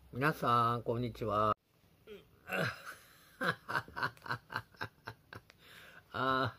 皆さん、こんにちは。あ